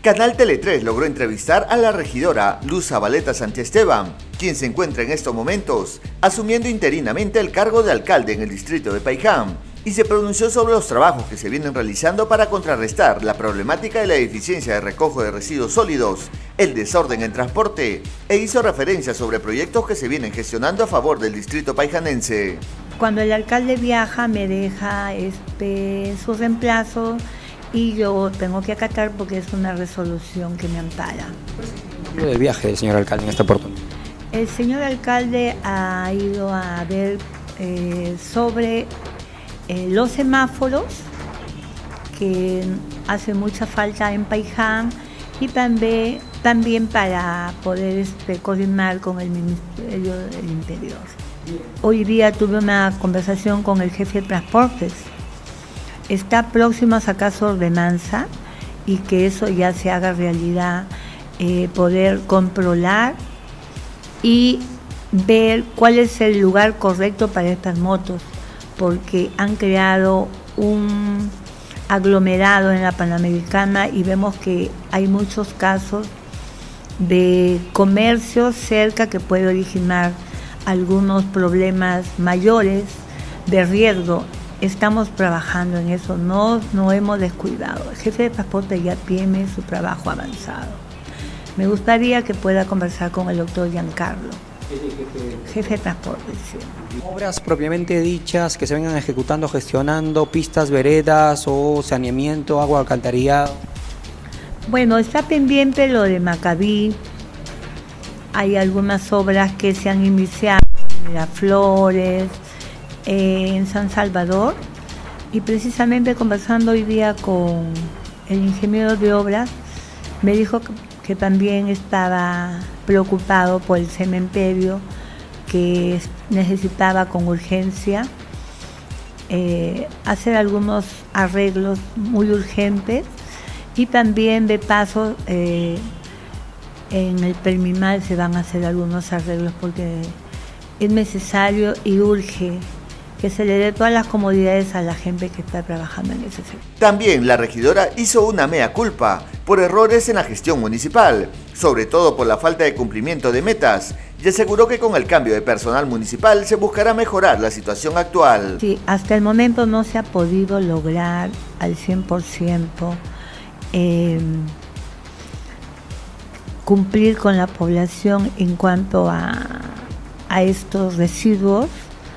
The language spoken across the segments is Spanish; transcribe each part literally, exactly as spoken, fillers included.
Canal Tele tres logró entrevistar a la regidora Luz Zabaleta Santiesteban, quien se encuentra en estos momentos asumiendo interinamente el cargo de alcalde en el distrito de Paiján, y se pronunció sobre los trabajos que se vienen realizando para contrarrestar la problemática de la deficiencia de recojo de residuos sólidos, el desorden en transporte, e hizo referencia sobre proyectos que se vienen gestionando a favor del distrito paijanense. Cuando el alcalde viaja me deja este, su reemplazo y yo tengo que acatar porque es una resolución que me ampara. ¿Qué del viaje del señor alcalde en esta oportunidad? El señor alcalde ha ido a ver eh, sobre eh, los semáforos, que hace mucha falta en Paiján, y también, también para poder este, coordinar con el Ministerio del Interior. Hoy día tuve una conversación con el jefe de transportes. Está próximo a sacar su ordenanza y que eso ya se haga realidad, eh, poder controlar y ver cuál es el lugar correcto para estas motos, porque han creado un aglomerado en la Panamericana y vemos que hay muchos casos de comercio cerca que puede originar algunos problemas mayores de riesgo. Estamos trabajando en eso, no, no hemos descuidado. El jefe de transporte ya tiene su trabajo avanzado. Me gustaría que pueda conversar con el doctor Giancarlo, jefe de transporte. Sí. Obras propiamente dichas que se vengan ejecutando, gestionando, pistas, veredas o saneamiento, agua, alcantarillado. Bueno, está pendiente lo de Macabí. Hay algunas obras que se han iniciado en Miraflores, en San Salvador, y precisamente conversando hoy día con el ingeniero de obras, me dijo que, que también estaba preocupado por el cementerio, que necesitaba con urgencia eh, hacer algunos arreglos muy urgentes, y también de paso eh, en el Permimal se van a hacer algunos arreglos porque es necesario y urge que se le dé todas las comodidades a la gente que está trabajando en ese sector. También la regidora hizo una mea culpa por errores en la gestión municipal, sobre todo por la falta de cumplimiento de metas, y aseguró que con el cambio de personal municipal se buscará mejorar la situación actual. Sí, hasta el momento no se ha podido lograr al cien por ciento eh, cumplir con la población en cuanto a, a estos residuos,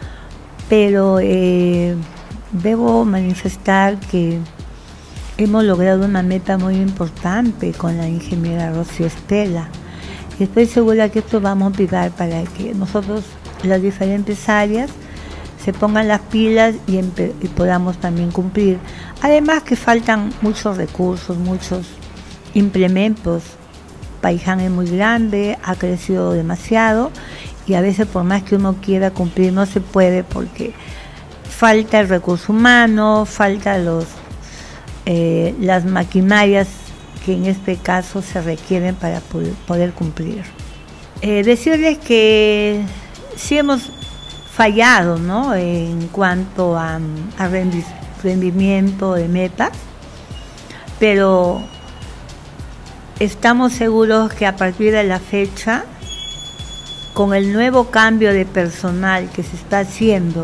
pero eh, debo manifestar que hemos logrado una meta muy importante con la ingeniera Rocío Estela, y estoy segura que esto va a motivar para que nosotros, las diferentes áreas, se pongan las pilas y, y podamos también cumplir. Además que faltan muchos recursos, muchos implementos. Paiján es muy grande, ha crecido demasiado, y a veces por más que uno quiera cumplir no se puede porque falta el recurso humano, falta los, eh, las maquinarias que en este caso se requieren para poder, poder cumplir. Eh, decirles que sí hemos fallado, ¿no?, en cuanto a, a rendimiento de metas, pero estamos seguros que a partir de la fecha, con el nuevo cambio de personal que se está haciendo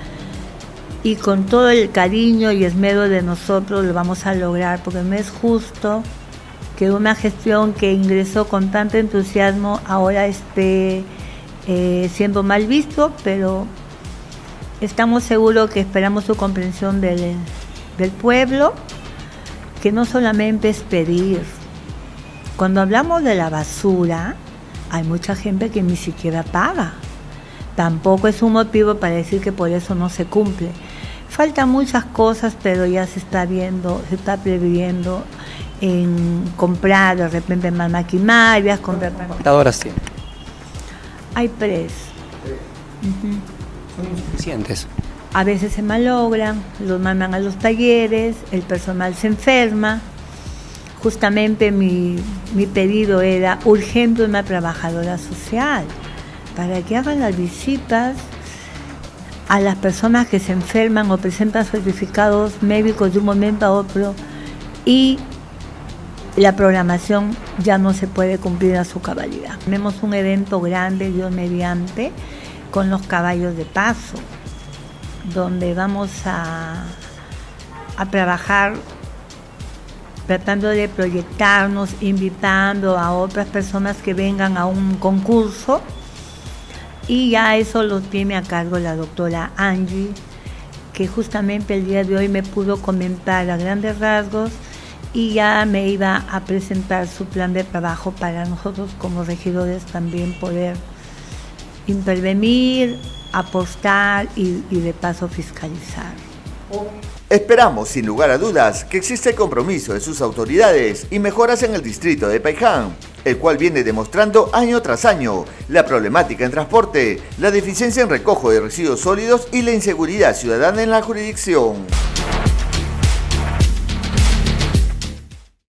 y con todo el cariño y esmero de nosotros, lo vamos a lograr, porque no es justo que una gestión que ingresó con tanto entusiasmo ahora esté eh, siendo mal visto, pero estamos seguros que esperamos su comprensión del, del pueblo, que no solamente es pedir. Cuando hablamos de la basura, hay mucha gente que ni siquiera paga. Tampoco es un motivo para decir que por eso no se cumple. Faltan muchas cosas, pero ya se está viendo, se está previendo en comprar de repente más maquinarias, comprar... ¿Cuántas horas tiene? Hay tres. Uh-huh. Son insuficientes. A veces se malogran, los mandan a los talleres, el personal se enferma. Justamente mi, mi pedido era urgente una trabajadora social para que hagan las visitas a las personas que se enferman o presentan certificados médicos de un momento a otro y la programación ya no se puede cumplir a su cabalidad. Tenemos un evento grande, Dios mediante, con los caballos de paso, donde vamos a, a trabajar tratando de proyectarnos, invitando a otras personas que vengan a un concurso, y ya eso lo tiene a cargo la doctora Angie, que justamente el día de hoy me pudo comentar a grandes rasgos y ya me iba a presentar su plan de trabajo para nosotros como regidores también poder intervenir, apostar y, y de paso fiscalizar. Esperamos, sin lugar a dudas, que existe el compromiso de sus autoridades y mejoras en el distrito de Paiján, el cual viene demostrando año tras año la problemática en transporte, la deficiencia en recojo de residuos sólidos y la inseguridad ciudadana en la jurisdicción.